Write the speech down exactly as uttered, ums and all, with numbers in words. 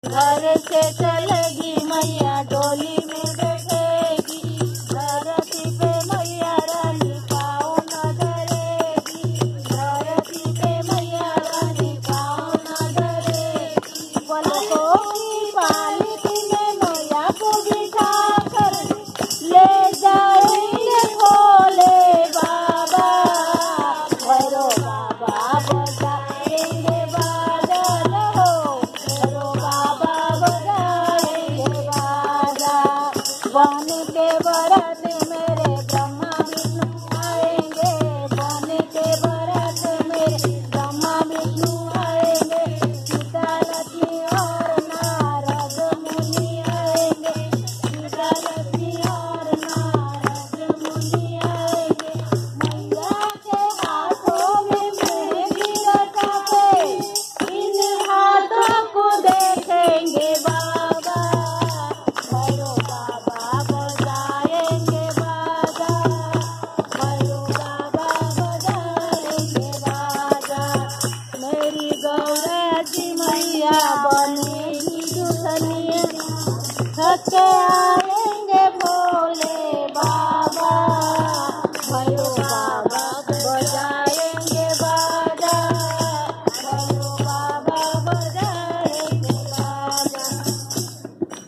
घर से चलेगी मैया डोली में बैठेगी, धरती पे मैया रानी पाँव न धरेगी, धरती पे मैया रानी पाँव न धरेगी। पलकों की पालकी में मैया को बिठा कर ले जाएंगे भोले बाबा, भैरो बाबा बजाएंगे बादल हो, भैरो बाबा बजाएंगे बाजा। बन के बरत मेरे ब्रह्मा विष्णु आएंगे, बन के बरत मेरे ब्रह्मा विष्णु आएंगे, सीता लक्ष्मी और नारद मुनि आएंगे, सीता लक्ष्मी और नारद मुनि आएंगे। मैया के हाथों में मेहंदी रचाते, इन हाथों को देखेंगे बाबा, भैरो बाबा बजाएंगे बाजा, भैरो बाबा बजाएंगे बाजा। मेरी गौरा जी मैया बनेगी दुल्हनिया, थके